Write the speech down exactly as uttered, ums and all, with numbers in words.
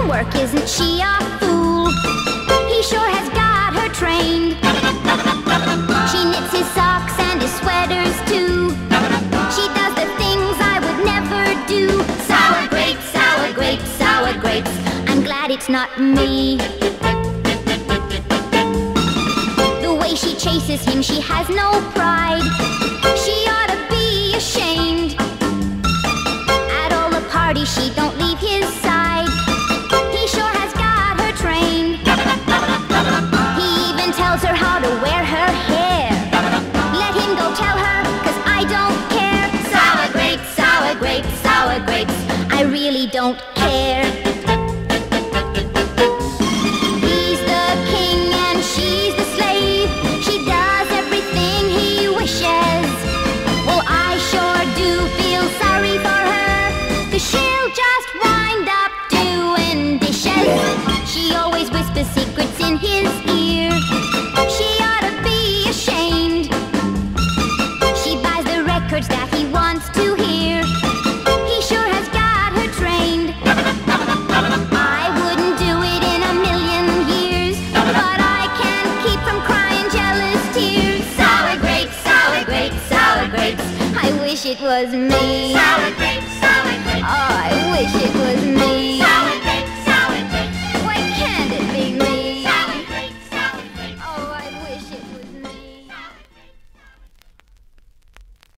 homework, isn't she a fool? He sure has got her trained. She knits his socks and his sweaters too. She does the things I would never do. Sour grapes, sour grapes, sour grapes. I'm glad it's not me. The way she chases him, she has no pride. She ought to be ashamed. At all the parties, she don't leave his side. He sure has got her trained. He even tells her how to wear her hair. Let him go tell her, cause I don't care. Sour grapes, sour grapes, sour grapes. I really don't care. He's the king and she's the slave. She does everything he wishes. Well, I sure do feel sorry for her, cause she'll just wind up doing dishes. She always whispers secrets in his ear. She ought to be ashamed. She buys the records that he wants to hear. He sure has got her trained. I wouldn't do it in a million years, but I can't keep from crying jealous tears. Sour grapes, sour grapes, sour grapes. I wish it was me. Sour grapes, sour grapes. Oh, I wish it was me.